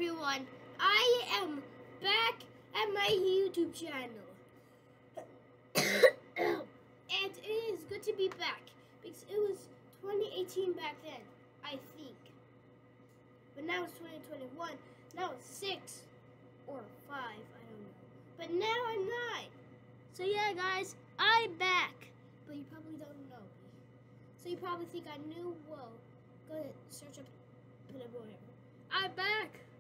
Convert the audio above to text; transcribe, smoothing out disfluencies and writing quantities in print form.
everyone, I am back at my YouTube channel. And it is good to be back because it was 2018 back then, I think. But now it's 2021. Now it's 6 or 5, I don't know. But now I'm 9. So yeah, guys, I'm back. But you probably don't know me. So you probably think I knew. Well, go ahead, search up, put it whatever. I'm back.